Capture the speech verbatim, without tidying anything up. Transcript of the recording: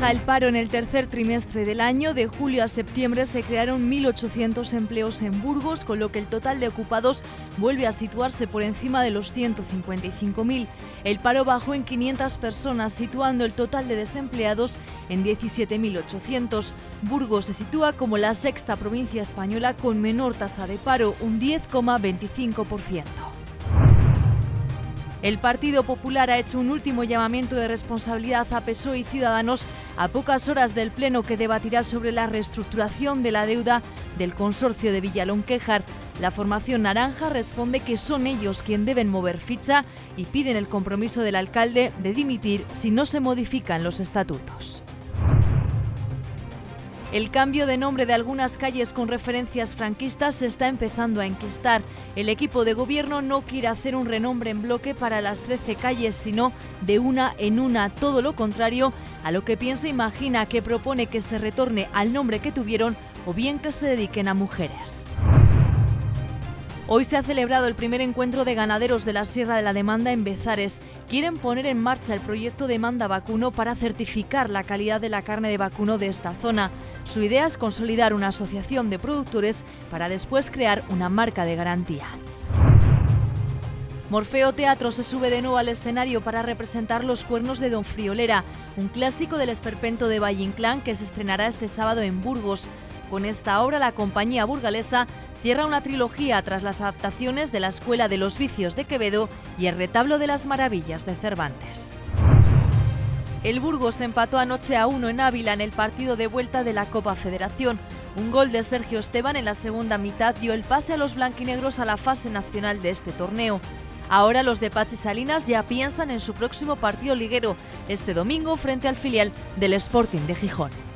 Baja el paro en el tercer trimestre del año. De julio a septiembre se crearon mil ochocientos empleos en Burgos, con lo que el total de ocupados vuelve a situarse por encima de los ciento cincuenta y cinco mil. El paro bajó en quinientas personas, situando el total de desempleados en diecisiete mil ochocientos. Burgos se sitúa como la sexta provincia española con menor tasa de paro, un diez coma veinticinco por ciento. El Partido Popular ha hecho un último llamamiento de responsabilidad a P S O E y Ciudadanos a pocas horas del pleno que debatirá sobre la reestructuración de la deuda del consorcio de Villalonquejar. La formación naranja responde que son ellos quienes deben mover ficha y piden el compromiso del alcalde de dimitir si no se modifican los estatutos. El cambio de nombre de algunas calles con referencias franquistas se está empezando a enquistar. El equipo de gobierno no quiere hacer un renombre en bloque para las trece calles, sino de una en una, todo lo contrario a lo que piensa e imagina, que propone que se retorne al nombre que tuvieron o bien que se dediquen a mujeres. Hoy se ha celebrado el primer encuentro de ganaderos de la Sierra de la Demanda en Bezares. Quieren poner en marcha el proyecto Demanda Vacuno para certificar la calidad de la carne de vacuno de esta zona. Su idea es consolidar una asociación de productores para después crear una marca de garantía. Morfeo Teatro se sube de nuevo al escenario para representar Los Cuernos de Don Friolera, un clásico del esperpento de Valle Inclán que se estrenará este sábado en Burgos. Con esta obra, la compañía burgalesa cierra una trilogía tras las adaptaciones de La Escuela de los Vicios de Quevedo y El Retablo de las Maravillas de Cervantes. El Burgos empató anoche a uno en Ávila en el partido de vuelta de la Copa Federación. Un gol de Sergio Esteban en la segunda mitad dio el pase a los blanquinegros a la fase nacional de este torneo. Ahora los de Pachi Salinas ya piensan en su próximo partido liguero, este domingo frente al filial del Sporting de Gijón.